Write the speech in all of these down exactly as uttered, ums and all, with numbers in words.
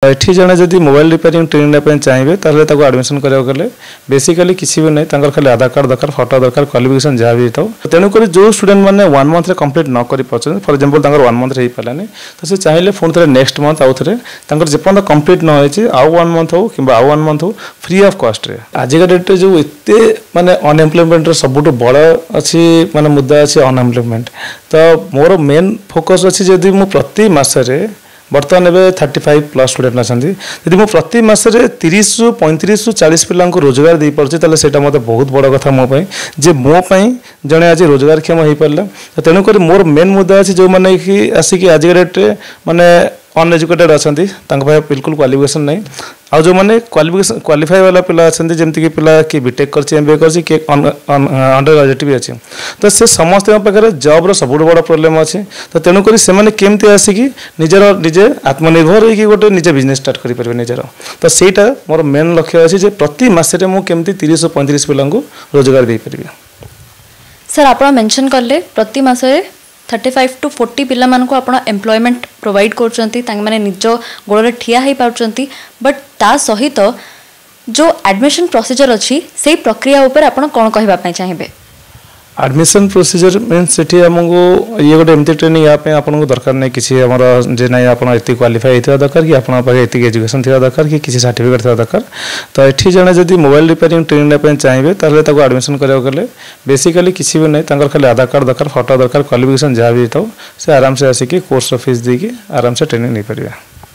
एठी जने जदि मोबाइल रिपेयरिंग ट्रेनिंग नापे चाहिए ताले ताको एडमिशन करियो गले बेसिकली किसी भी नहीं तांकर खाली आधार कार्ड दरकार फोटो दरकार क्वालिफिकेशन जहाँ भी था तेणुक जो स्टूडेंट मैंने वन मंथ कंप्लीट न कर पार्टी फॉर एग्जांपल तांकर वन मंथ हो पारानी तो से चाहिए फोन थे नेक्स्ट मंथ आउ थे जेपर्यंत कंप्लीट न होती आउ वन मंथ हो कि आउ वन मंथ हो फ्री ऑफ कॉस्ट रे आजिका डेट जो एत माने अनएम्प्लॉयमेंट सबुठ बड़ अच्छी माने मुद्दा अच्छी अनएम्प्लॉयमेंट तो मोर मेन फोकस अच्छी जदि मु प्रति मासरे बर्तमान एवं थर्टी फाइव प्लस स्टूडेंट अच्छा यदि मुझे प्रति मसरे तीस रु पैंतीस रु चालीस पिला रोजगार दे पार्टी ताले सेटा मते बहुत बड़ कथा मोपाई जे मोपाई जड़े आज रोजगार क्षम हो पारा तेणुक मोर मेन मुद्दा अच्छी जो मैंने कि आसिक आज डेट माने अनएजुकेटेड अच्छा बिल्कुल क्वालिफिकेशन नहीं आ जो मैंने क्वालिफिकेशन क्वालिफाई वाला पिला अच्छा जमीक पिला कि बीटेक कर एम बी ए कर अंडर ग्रेजुएट भी अच्छे तो से समस्त पाखे जॉब्र सबुठ बड़ प्रोब्लेम अच्छे तो तेणुक से केमती आसिक निजर निजे आत्मनिर्भर होगी गोटे निजे बिजनेस स्टार्ट करेंगे निजर तो सहीटा मोर मेन लक्ष्य अच्छे प्रति मसरे मुझे तीस पैंतीस पिला रोजगार दे पारि। सर आप मेंशन कले प्रति मसरे थर्टी फाइव टू फोर्टी पिला मानक आप एम्प्लॉयमेंट प्रोवाइड कर निज गोड़े ठिया हो पार्टी बट ता सहित जो एडमिशन प्रोसीजर अच्छी से प्रक्रिया उपर आप कौन कहवाई चाहिए? एडमिशन प्रोसीजर मीन्स से आमको ये गोटे एमती ट्रेनिंग यापे आपको दरकार नहीं किसी आमर जे ना आप क्वालिफाई होता दरकार कि आपके एजुकेशन थी दरकार कि किसी सर्टिफिकेट थी दरकार तो ये जड़े जदि मोबाइल रिपेयरिंग ट्रेनिंग नापे चाहिए ताले ताको एडमिशन करियो गले बेसिकली किसी भी नहीं तांकर खाली आधार कार्ड दरकार फोटो दरकार क्वालिफिकेशन जहाँ भी था से आराम से आसिक कोर्स फीस देकी आराम से ट्रेनिंग नहीं पारे।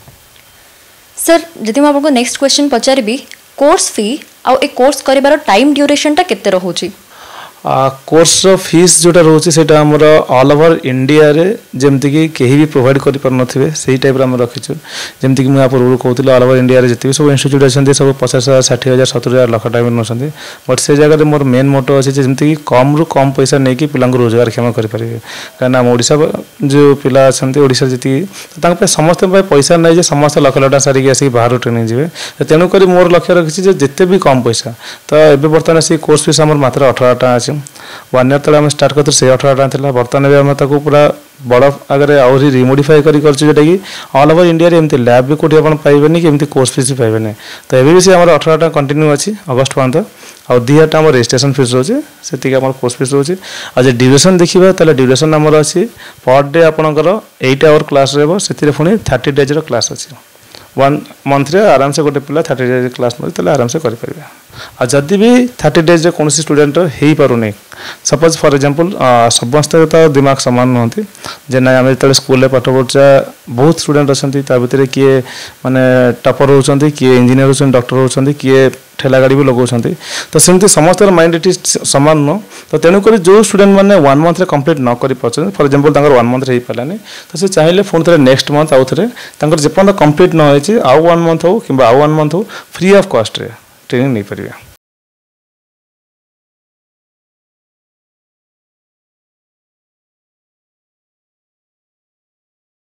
सर जदि मैं आपको नेक्स्ट क्वेश्चन पचारि कोर्स फी आउ ए कोर्स करिबार टाइम ड्यूरेशन टा केते रहउची? कोर्स फीस जोटा रोचे से ऑल ओवर इंडिया रे जमती कि कहीं भी प्रोवाइड कर पार नथिबे सही टाइप रे हम रखिछु जमती कि मैं आप रूल कहूँ ऑल ओवर इंडिया रे जितने भी सब इंस्टीट्यूट अच्छे सब पचास हजार षाठी हजार सत्तर हजार लाख टाइम नौकरी बट से जगह मोर मेन मोटो अच्छे जमती कि कम रु कम पैसा नहीं कि पिला रोजगार क्षम करेंगे कहीं ओडिशा जो पिला अच्छा ओडिशा जी समस्त पैसा नहीं जे समस्त लक्ष लटा सारिक आसिक बाहर ट्रेनिंग जी तेणुक मोर लक्ष्य रखी जिते भी कम पैसा तो ये बर्तमान से कोर्स फीस आम मात्र अठारह टाँग अच्छे वन इयर तले स्टार्ट करते से अठारह टाँग बर्तमान भी आम पूरा बड़ आगे आहरी रिमोडिफाई जोटा कि ऑल ओवर इंडिया रे एमती लैब भी कौटी आप पाइबेनि कि एमती कोर्स फीस भी पाइबेनि तो ये भी से आम अठारह टाँग कंटिन्यू अच्छी अगस्ट पर्यंत आ दुई हजार टाँग रजिस्ट्रेशन फीस रोचे से आम कोर्स फीस रोचे आज ड्यूरेशन देखा ताले ड्यूरेशन आमर अच्छी पर डे आपंकर एट आवर क्लास रही से पुणी थर्टी डेज क्लास अच्छी वन मंथ रे आराम से गोटे पिला थर्टी डेज क्लास नौ आराम से करेंगे आ जदि भी थर्टी डेज कौन स्टूडेंट हो पारे सपोज फॉर एग्जांपल समस्त तो दिमाग सामान नुहति जे ना आम जो स्कूल पाठ पढ़ा बहुत स्टूडेंट अच्छा भितर किए माने टपर होती किए इंजीनियर होती डॉक्टर होती किए ठेला गाड़ी भी लगाऊँ तो सेमती समस्त माइंड एटी सामान नुह तो तेणुक जो स्टूडेंट मैंने वन मंथ कंप्लीट न कर पार्टी फॉर एग्जांपल तांकर वन मंथ हो पारानी तो से चाहिए फोन थे नेक्स्ट मंथ आउ थे जेपर्यंत कंप्लीट न होती आउ वन मंथ हो कि आउ वन मंथ हो फ्री ऑफ कॉस्ट रे ट्रेनिंग नहीं पारे।